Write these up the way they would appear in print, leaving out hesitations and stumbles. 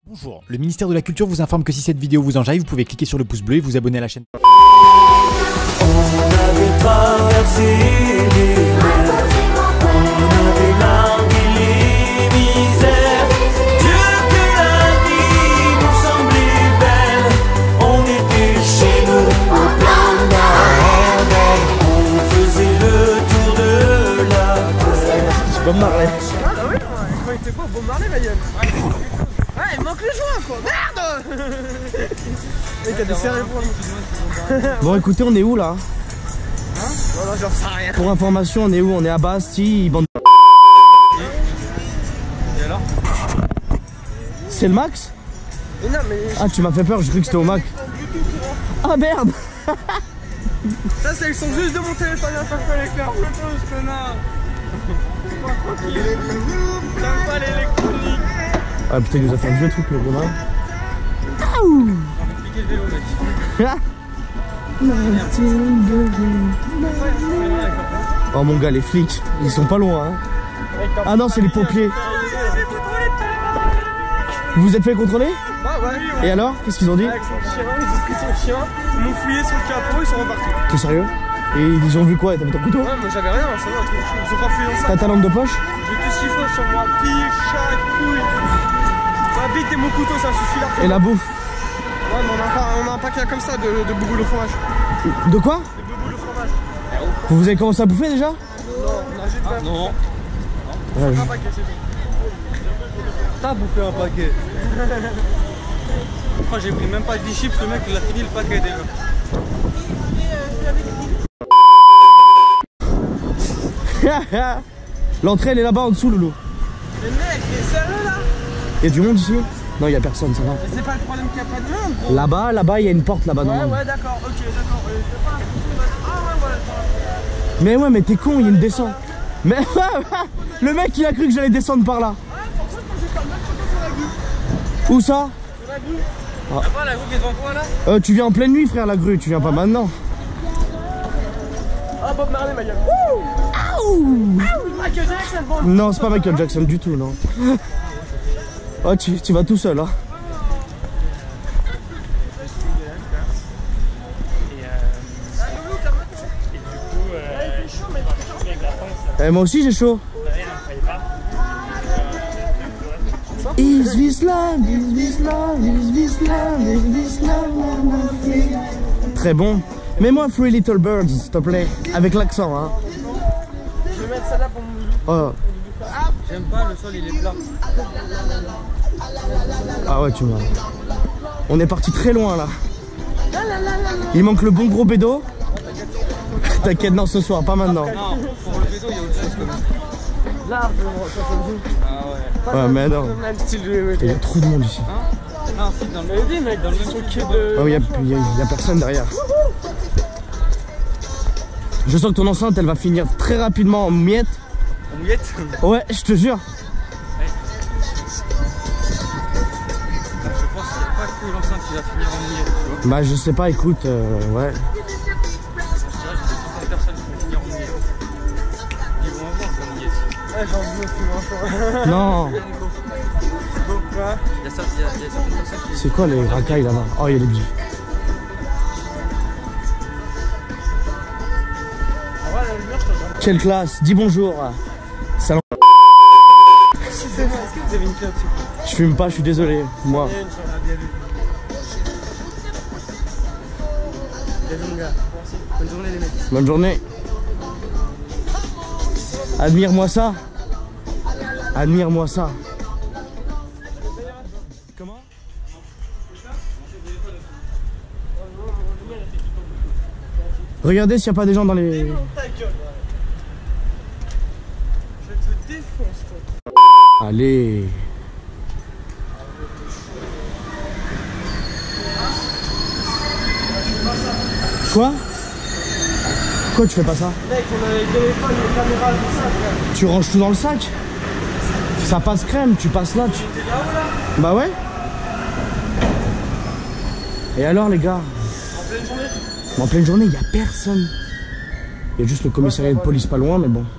Bonjour, le ministère de la Culture vous informe que si cette vidéo vous enjaille, vous pouvez cliquer sur le pouce bleu et vous abonner à la chaîne. On avait traversé les mers, on avait largué les misères. Dieu que la vie nous semblait belle, on était chez nous au plein d'air. On faisait le tour de la terre. C'est Bob Marley. Ah bah oui, je croyais que c'était quoi, Bob Marley ma gueule. Ouais, il manque les joints quoi, merde. Il y a des serrés pour nous. Bon écoutez, on est où là? Hein? Non, j'en sais rien. Pour information, on est où? On est à Bastille, bande. Et alors? C'est le max? Mais non, mais. Ah, tu m'as fait peur, je croyais que c'était au max. Ah merde. Ça, c'est le son juste de mon téléphone à faire collecteur. Bluetooth, connard. T'aimes pas l'électronique? Ah putain, il nous a fait un vieux truc le gros là. Oh mon gars, les flics, ils sont pas loin hein. Ah non, c'est les pompiers. Vous vous êtes fait contrôler? Ah ouais. Et alors? Qu'est-ce qu'ils ont dit? Avec son chien, ils ont pris son chien, ils m'ont fouillé sur le capot, ils sont repartis. T'es sérieux? Et ils ont vu quoi? T'avais ton couteau? Ouais, mais j'avais rien, ça va, ils ont pas fouillé dans ça. T'as ta lampe de poche? J'ai tout ce qu'il faut sur moi, pile, chat, couille. Ma bite et mon couteau, ça suffit là. Et la bouffe? Ouais, mais on a un paquet comme ça de bouboule au fromage. De quoi? De bouboule au fromage. Vous avez commencé à bouffer déjà? Non, on a juste Non, Ouais, un paquet, c'est tout. t'as bouffé un paquet. Moi j'ai pris même pas 10 chips, le mec il a fini le paquet déjà. L'entrée elle est là-bas en dessous, Loulou. Mais mec, t'es sérieux là? Il y a du monde ici? Non, il y a personne, ça va. Mais c'est pas le problème qu'il y a pas de monde, gros. Là-bas, il y a une porte là-bas. Ouais, non. ouais, d'accord, ok, d'accord. C'est pas un souci, ah ouais, voilà. Mais ouais, mais t'es con, il y a une descente. Mais le mec il a cru que j'allais descendre par là. Ouais, pour ça, quand j'ai pas le mec, sur la grue. Où ça? Sur la grue. T'as pas la roue qui est devant toi là? Tu viens en pleine nuit, frère, la grue, tu viens pas maintenant. Ah, Bob Marley, ma gueule. Ouh! Michael Jackson, bon. Non, c'est pas Michael Jackson du tout, non. Oh, tu vas tout seul, hein. Eh, moi aussi j'ai chaud. Is this love, is this love, is this love, is this love. Très bon. Mets-moi Three Little Birds, s'il te plaît. Avec l'accent, hein. Je vais mettre ça là pour mon. Oh. J'aime pas, le sol il est plat. Ah ouais, tu vois. On est parti très loin là. Il manque le bon gros bédo. T'inquiète, non, ce soir, pas maintenant. Non, pour le bédo il y a autre chose quand même. Largement, ça se joue. Ah ouais. Ouais, mais non. Même style de. Il y a trop de monde ici. Non, si dans le Mais dis, mec, dans le truc de. Oh, il y a personne derrière. Je sens que ton enceinte, elle va finir très rapidement en miettes. en mouillette. Ouais, je te jure. Je pense que c'est pas que l'enceinte qui va finir en mouillette, tu vois. Bah, je sais pas, écoute, ouais. Je dirais que c'est 60 personnes qui vont finir en mouillette. Ils vont avoir de la mouillette. Ouais, j'en veux plus, franchement. Non. Pourquoi? Il y a certaines personnes qui... C'est quoi les racailles là-bas? Oh, il y a les billes. Ah ouais, la lumière, je te regarde. Quelle classe, dis bonjour. Salon. Excusez-moi, est-ce que vous avez une clope? Je fume pas, je suis désolé. Moi. Bien vu. Bien vu, mon gars. Merci. Bonne journée, les mecs. Bonne journée. Admire-moi ça. Admire-moi ça. Comment? Regardez s'il n'y a pas des gens dans les... Ta gueule. Je te défonce, toi. Allez. Quoi? Quoi tu fais pas ça? Mec, on a les téléphones, les caméras, tout ça, frère. Tu ranges tout dans le sac? Ça passe crème, tu passes là. T'es là-haut, là? Bah ouais. Et alors les gars? En pleine journée? En pleine journée, il n'y a personne. Il y a juste le commissariat de police pas loin, mais bon.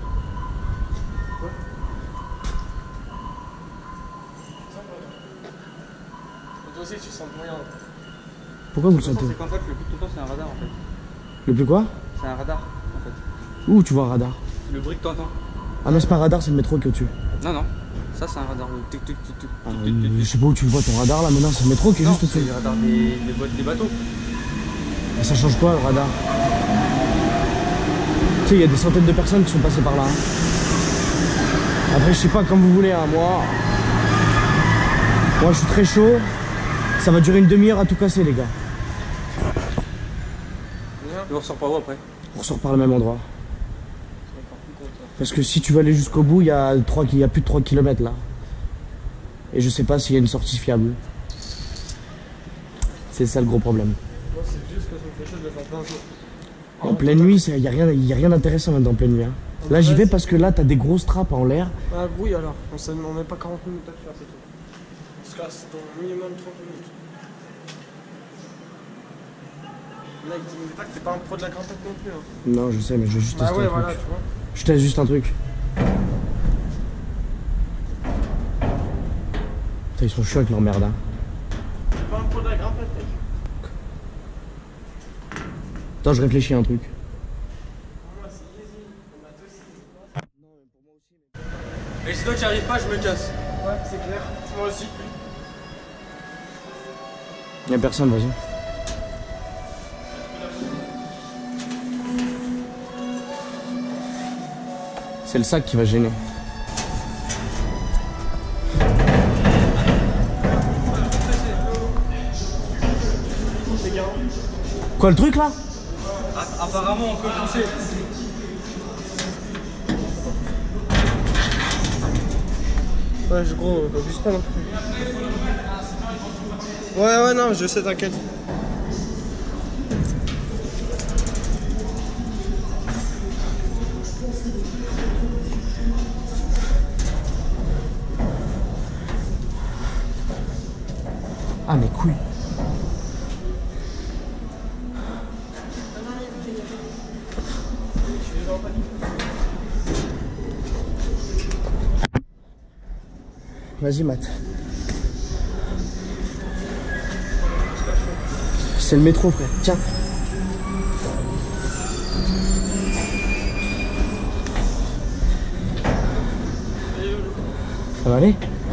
Toi aussi, tu sens rien. Pourquoi vous le C'est sentez? qu'en fait, le bruit de tonton, c'est un radar en fait. Le plus quoi? C'est un radar en fait. Où tu vois un radar? Le bruit que t'entends. Ah non, c'est pas un radar, c'est le métro qui est au-dessus. Non, non. Ça, c'est un radar. Le tic tic tic tic. Ah, je sais pas où tu le vois ton radar là, mais non, c'est le métro qui est Non, juste c'est au-dessus. le radar des bateaux. Et ça change quoi le radar? Tu sais, il y a des centaines de personnes qui sont passées par là. Hein. Après, je sais pas, comme vous voulez, hein. Moi, je suis très chaud. Ça va durer une demi-heure à tout casser, les gars. Et on ressort par où après? On ressort par le même endroit. Parce que si tu veux aller jusqu'au bout, il y a plus de 3 km là. Et je sais pas s'il y a une sortie fiable. C'est ça le gros problème. Moi, c'est juste que ça me fait chaud de le faire plein jour. En pleine nuit, il y a rien d'intéressant même dans pleine nuit. Hein. Là, j'y vais parce que là, t'as des grosses trappes en l'air. Ah oui, alors, on met pas 40 minutes à le faire, c'est tout. Parce que là, c'est ton minimum 30 minutes. Là, il dit pas que t'es pas un pro de la grimpette non plus. Hein. Non, je sais, mais je veux juste Bah tester ouais, un truc. voilà, tu vois. Je teste juste un truc. Putain, ils sont chauds avec leur merde. Hein. T'es pas un pro de la grimpette, mec. Attends, je réfléchis à un truc. Pour moi, c'est easy. On a tous easy. Et si toi tu n'y arrives pas, je me casse. Ouais, c'est clair. Moi aussi. Y'a personne, vas-y. C'est le sac qui va gêner. C'est gars. Quoi, le truc là? Apparemment, on peut pousser. Ouais, gros, abuse pas non plus. Ouais, non, je sais, t'inquiète. Ah, mes couilles. Vas-y, Matt. C'est le métro, frère. Tiens. Ça va aller?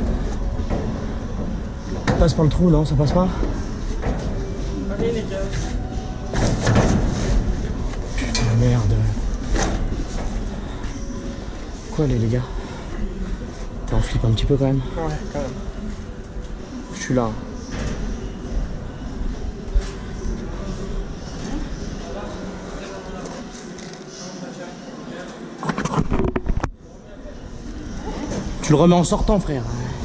Passe par le trou, non? Ça passe pas? Allez, les gars. Putain, merde. Quoi, les gars? T'es en flip un petit peu quand même? Ouais, quand même. Je suis là. Tu le remets en sortant, frère.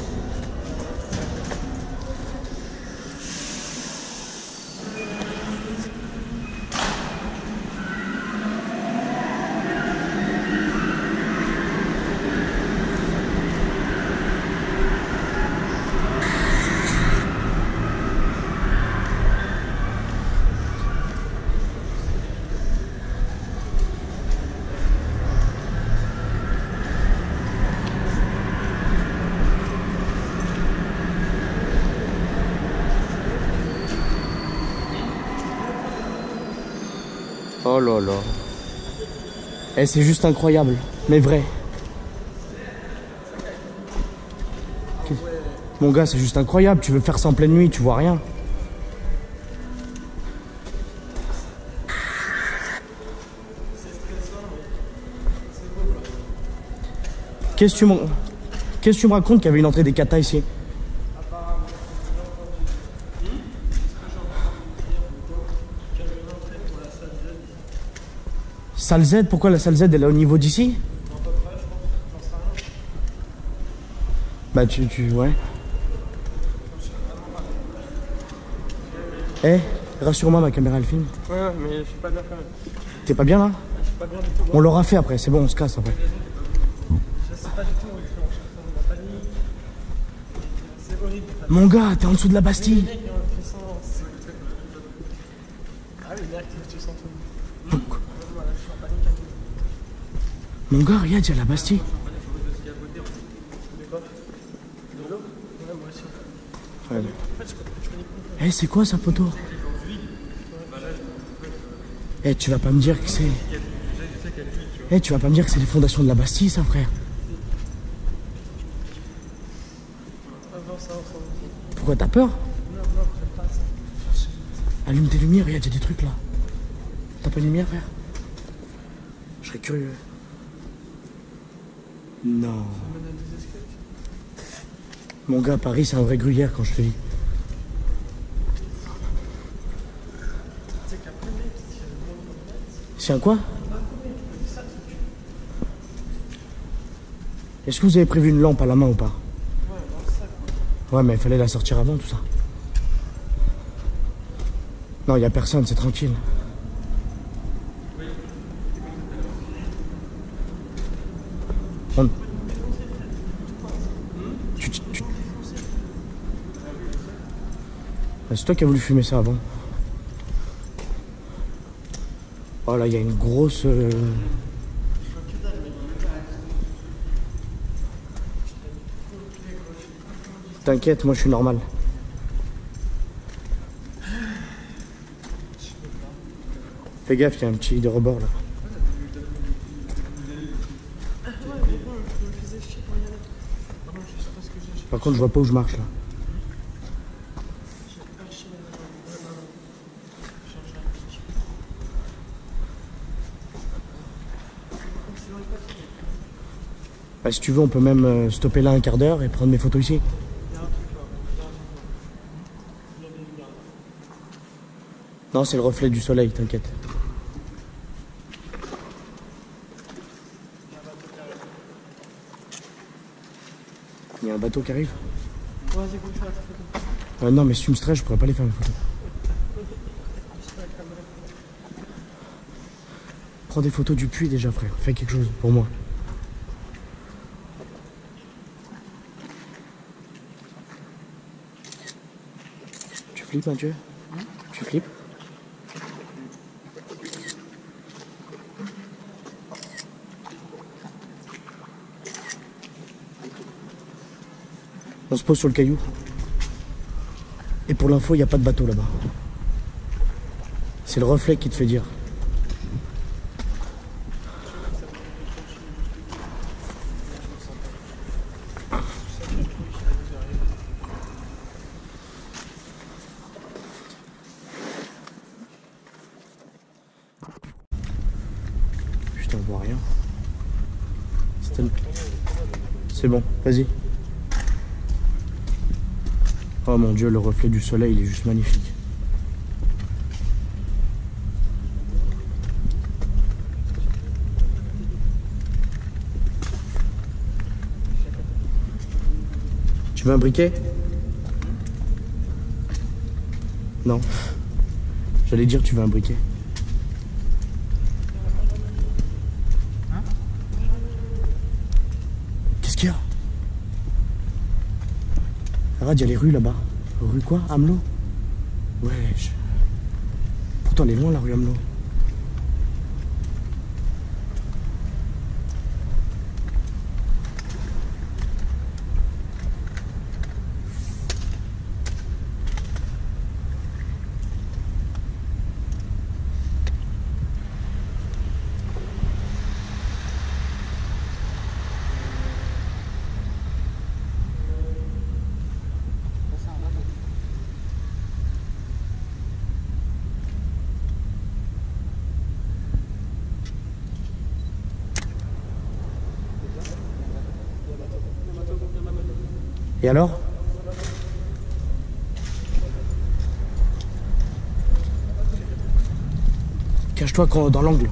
Oh là là. Eh, c'est juste incroyable, mais vrai. Mon gars, c'est juste incroyable. Tu veux faire ça en pleine nuit, tu vois rien. Qu'est-ce que tu me racontes qu'il y avait une entrée des katas ici? Salle Z, pourquoi la salle Z elle est au niveau d'ici? Bah ouais. Eh, rassure-moi, ma caméra elle filme. Ouais, mais je suis pas bien quand même. T'es pas bien là? Je suis pas bien du tout. On l'aura fait après, c'est bon, on se casse après. Je sais pas du tout, on cherche dans la panique. C'est horrible. Mon gars, t'es en dessous de la Bastille. Les mecs, ils sont... Ah oui, merde, tu sens tout. Voilà, je suis en panique un peu. Mon gars, regarde, il y a la Bastille. De quoi? De l'eau? Ouais, moi aussi. Ouais. Eh, c'est quoi sa photo? Eh, tu vas pas me dire que c'est... Eh, tu vas pas me dire que c'est les fondations de la Bastille, ça, frère? Pourquoi t'as peur? Allume tes lumières, il y a des trucs là. T'as pas de lumière, frère? Je serais curieux. Non. Mon gars, Paris, c'est un vrai gruyère quand je te dis. C'est un quoi? Est-ce que vous avez prévu une lampe à la main ou pas? Ouais, mais il fallait la sortir avant, tout ça. Non, il n'y a personne, c'est tranquille. C'est toi qui as voulu fumer ça avant. Oh là, il y a une grosse... T'inquiète, moi je suis normal. Fais gaffe, il y a un petit de rebord là. Par contre, je vois pas où je marche là. Bah, si tu veux, on peut même stopper là un quart d'heure et prendre mes photos ici. Non, c'est le reflet du soleil, t'inquiète. Il y a un bateau qui arrive. Vas-y, go, tu vas ta photo. Non, mais si tu me stresses, je pourrais pas les faire mes photos. Prends des photos du puits déjà, frère. Fais quelque chose pour moi. Tu flippes, Mathieu? Tu flippes? On se pose sur le caillou. Et pour l'info, il n'y a pas de bateau là-bas. C'est le reflet qui te fait dire. Putain, on voit rien. C'est bon, vas-y. Oh mon Dieu, le reflet du soleil, il est juste magnifique. Tu veux un briquet? Non. J'allais dire, tu veux un briquet? Qu'est-ce qu'il y a? Arrête, il y a les rues là-bas. Rue quoi? Amelot? Wesh. Pourtant, elle est loin la rue Amelot. Et alors? Cache-toi dans l'angle.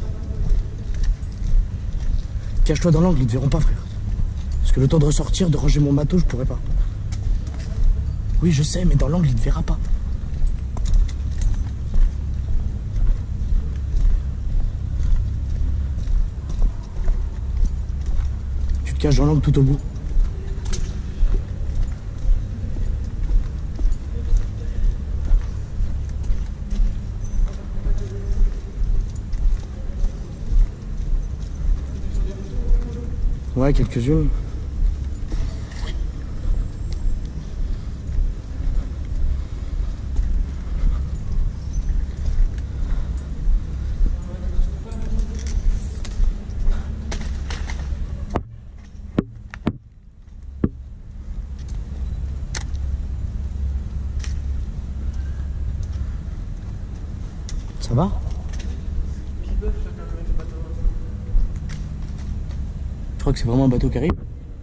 Cache-toi dans l'angle, ils te verront pas, frère. Parce que le temps de ressortir, de ranger mon matos, je pourrais pas. Oui, je sais, mais dans l'angle, il te verra pas. Tu te caches dans l'angle tout au bout. Ouais, quelques-unes. Ça va? Je crois que c'est vraiment un bateau qui arrive.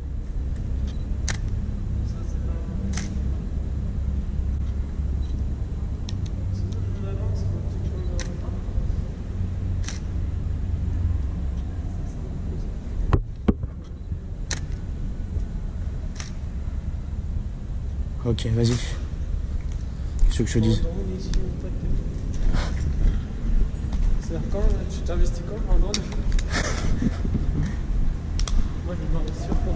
Ok, vas-y. Qu'est-ce que je te dise? C'est-à-dire quand tu t'investis quand en drone? Moi je vais m'investir pour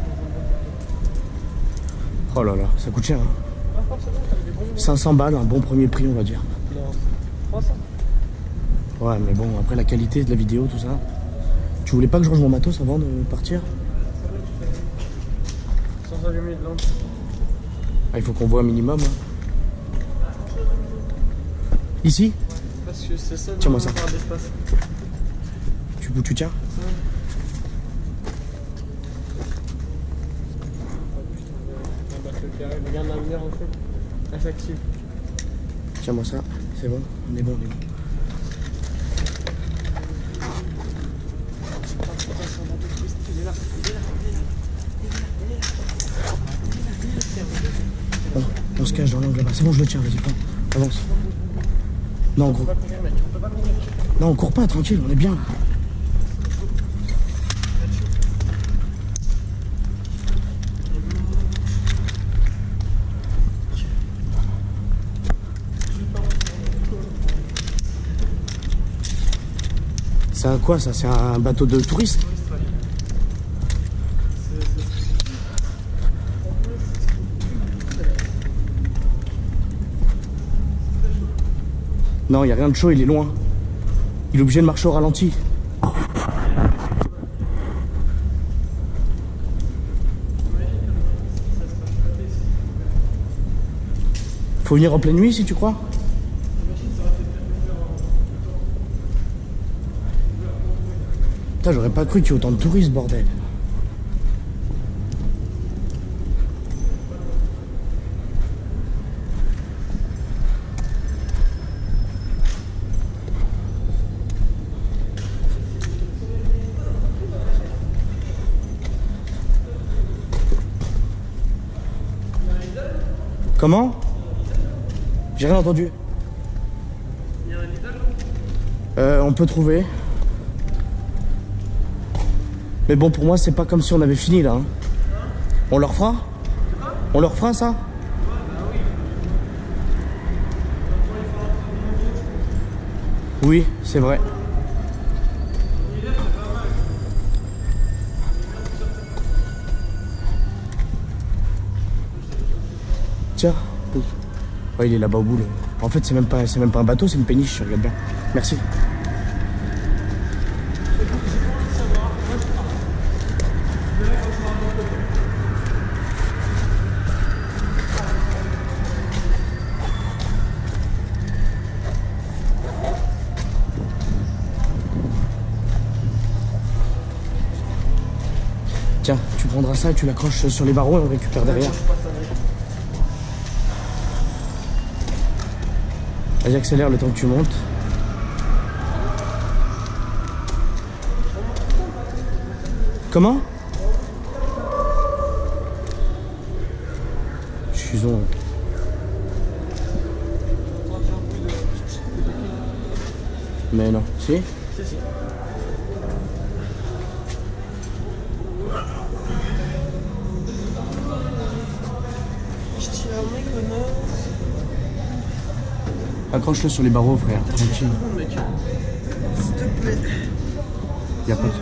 Oh là là, ça coûte cher. Hein. 500 balles, un bon premier prix, on va dire. Non, 300. Ouais, mais bon, après la qualité de la vidéo, tout ça. Tu voulais pas que je range mon matos avant de partir? Sans allumer de lampe. Ah, il faut qu'on voit un minimum. Hein. Ici? Parce que c'est ça. Tiens-moi ça. D'espace. Tu tiens? Regarde la lumière en feu. Elle s'active. Tiens-moi ça. C'est bon? On est bon, on est bon. Bon, on se cache dans l'angle là-bas. C'est bon, je le tiens, vas-y, prends. Avance. Non, gros. Non, on court pas, tranquille, on est bien là. C'est un quoi ça? C'est un bateau de touristes? Non, il n'y a rien de chaud, il est loin. Il est obligé de marcher au ralenti. Faut venir en pleine nuit si tu crois. Putain, j'aurais pas cru qu'il y ait autant de touristes, bordel. Comment? J'ai rien entendu. On peut trouver. Mais bon, pour moi, c'est pas comme si on avait fini là. Hein. On leur fera? On leur fera ça? Oui, c'est vrai. Tiens. Ouais, il est là-bas au bout. Là. En fait, c'est même pas un bateau, c'est une péniche, regarde bien. Merci. Tiens, tu prendras ça et tu l'accroches sur les barreaux et on récupère derrière. Vas-y, accélère le temps que tu montes. Comment? Excusons. Mais non, si? Si, si. Je tire un mec, connard. Accroche-le sur les barreaux, frère. Tranquille. Mec. S'il te plaît. Y'a pas de...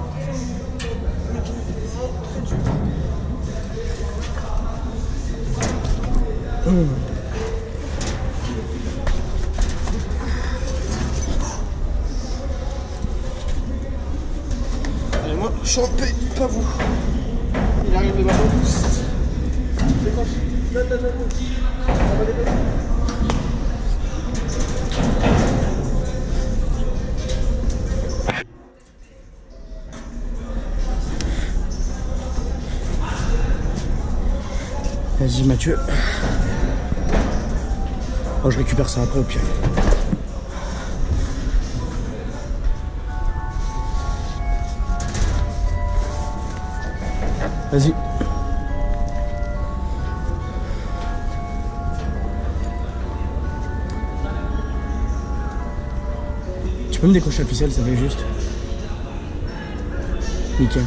Allez, moi, je suis en paix, pas vous. Il arrive le bateau. Décroche. Non. On va dépasser. Vas-y, Mathieu. Oh, je récupère ça après au pire. Vas-y. Tu peux me décrocher la ficelle, ça fait juste. Nickel.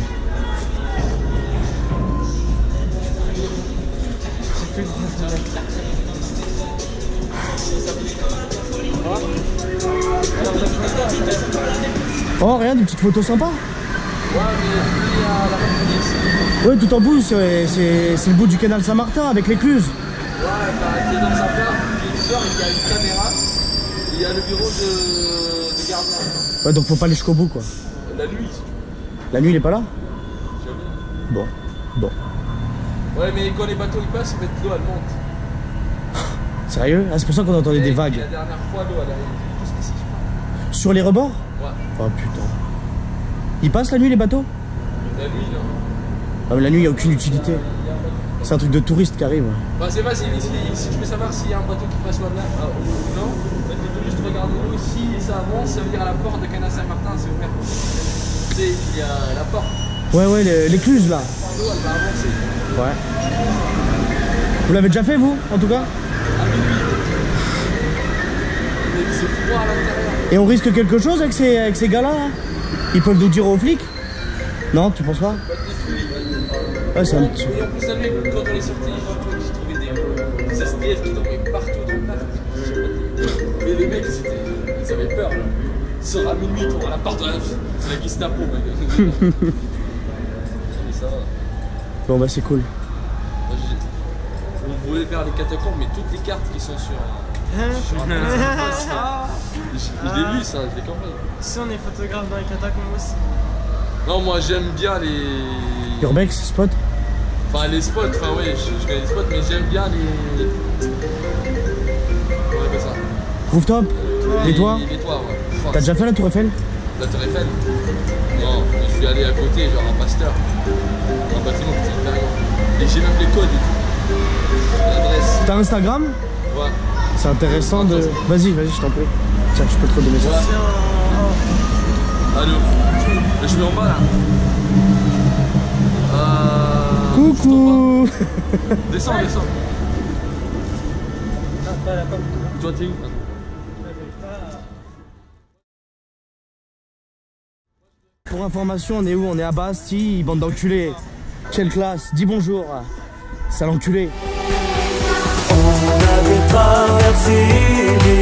Oh, rien, des petites photos sympas. Ouais, mais il y a la police. Ouais, tout en bout, c'est le bout du canal Saint-Martin avec l'écluse. Ouais, bah, qui est dans sa part, qui sort, il y a une caméra, et il y a le bureau de gardien. Ouais, donc faut pas aller jusqu'au bout, quoi. La nuit, si tu La nuit, il est pas là? veux. Bon, bon. Ouais, mais quand les bateaux ils passent, en fait, l'eau elle monte. Sérieux? Ah, c'est pour ça qu'on entendait des Et vagues. La dernière fois, l'eau elle arrive. Qu'est-ce que c'est? Sur les rebords? Ouais, Oh putain. Ils passent la nuit, les bateaux? la nuit, non. Ah, mais la nuit, il n'y a aucune utilité. C'est un truc de touriste qui arrive. Bah, c'est facile, si tu veux savoir s'il y a un bateau qui passe là ou non, bah, tu peux juste regarder l'eau. Si ça avance, ça veut dire à la porte de Canal Saint-Martin, c'est ouvert. Tu sais, il y a la porte. Ouais, ouais, l'écluse, là. L'eau elle va avancer. Ouais. Vous l'avez déjà fait, vous, en tout cas? À minuit. Mais c'est froid à l'intérieur. Et on risque quelque chose avec ces gars-là, là? Ils peuvent nous dire aux flics? Non, tu penses pas? Ouais, c'est un petit... Et en plus, la nuit, quand on est sorti, j'ai trouvé des SDF qui dormaient partout dans le parc. Mais les mecs, ils avaient peur. Là. Ils sortent à minuit pour la porte de la Gestapo. Mais ça va. Bon, bah, c'est cool. On voulait faire les catacombes, mais toutes les cartes qui sont sur Internet, je l'ai lu ça, je l'ai compris. Si on est photographe dans les catacombes aussi. Non, moi j'aime bien les... Urbex, spot? Enfin les spots, enfin ouais, je connais les spots, mais j'aime bien les... Comment on appelle ça? Rooftop? Les toits? Les toits, ouais. Enfin, T'as déjà fait la Tour Eiffel? la Tour Eiffel? Non, mais je suis allé à côté, genre un Pasteur. Un bâtiment qui est hyper grand. Et j'ai même les codes et tout. L'adresse. T'as Instagram? Ouais. C'est intéressant de... Vas-y, je t'en prie. Tiens, je peux te redonner ça. Ouais. Allô? Je suis en bas là. Coucou. Descends. Toi t'es où? Pour information, on est où? On est à Bastille, bande d'enculés. Quelle classe? Dis bonjour. C'est l'enculé. On avait traversé les